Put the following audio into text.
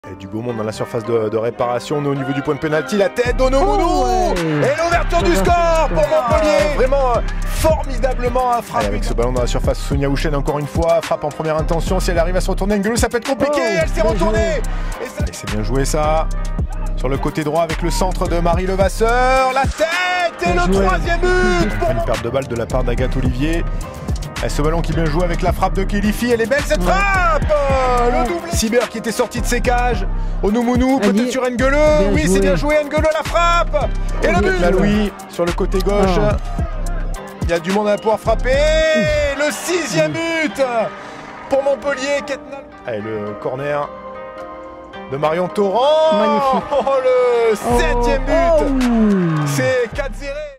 Et du beau monde dans la surface de réparation. On est au niveau du point de pénalty. La tête d'Onomounou et l'ouverture du score pour Montpellier. Vraiment formidablement à frapper. Avec ce ballon dans la surface, Sonia Houchen encore une fois frappe en première intention. Si elle arrive à se retourner, Nguelo, ça peut être compliqué. Elle s'est retournée. Et c'est bien joué ça. Sur le côté droit avec le centre de Marie Levasseur. La tête et le troisième but. Une perte de balle de la part d'Agathe Olivier. Et ce ballon qui vient jouer avec la frappe de Kilifi, elle est belle cette frappe. Le doublé. Cyber qui était sorti de ses cages. Onomounou, peut-être sur Nguelo. Oui, c'est bien joué, Nguelo la frappe. Et le but. La Louis sur le côté gauche. Il y a du monde à pouvoir frapper. Le 6e but pour Montpellier. Allez, le corner de Marion Torrent. Magnifique. Oh, le 7e but. C'est 4-0.